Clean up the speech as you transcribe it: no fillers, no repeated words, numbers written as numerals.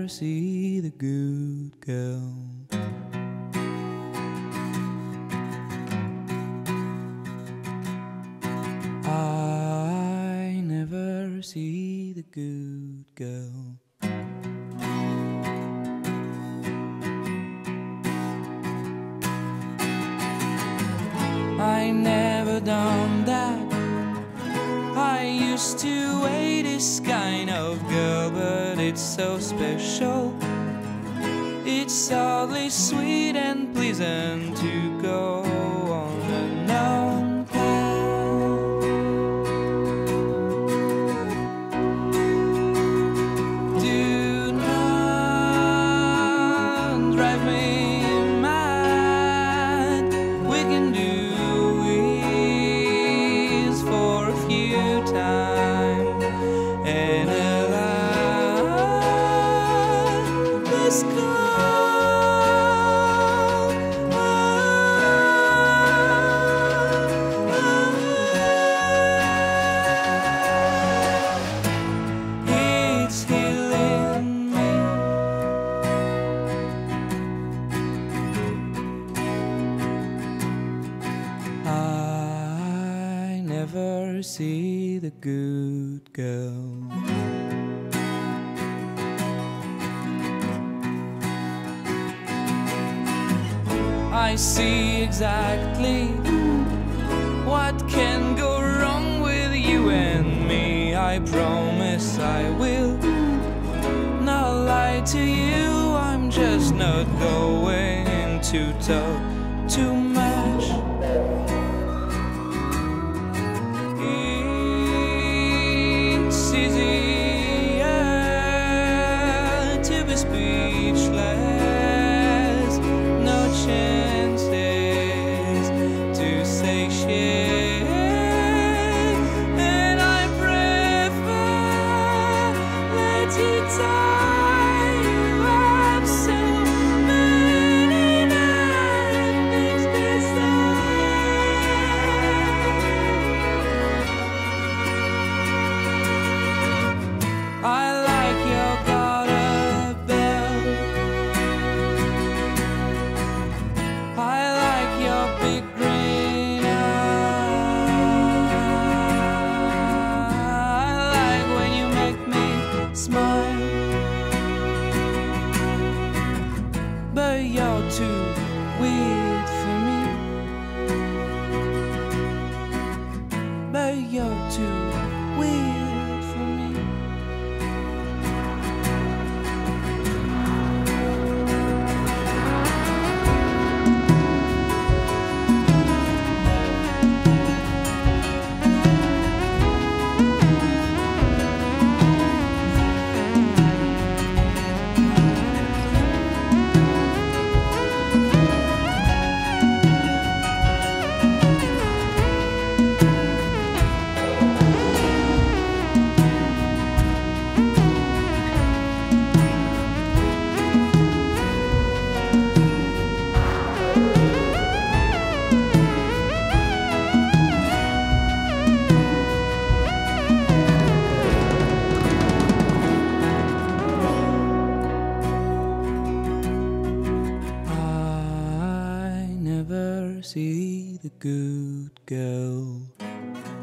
never see the good girl. I never see the good girl. I never done that. I used to hate this kind of girl, but it's so special. It's oddly sweet and pleasant to go on a known path. Do not drive me mad. We can do time and allow this call. It's healing me. I never see the good girl. I see exactly what can go wrong with you and me. I promise I will not lie to you. I'm just not going to talk too much. It's easier to be speechless. No chances to say shit, and I prefer let it tie you up. So many nights this I like your garter belt. I like your big green eye. I like when you make me smile. But you're too weird for me. But you're too weird for me. See the good girl.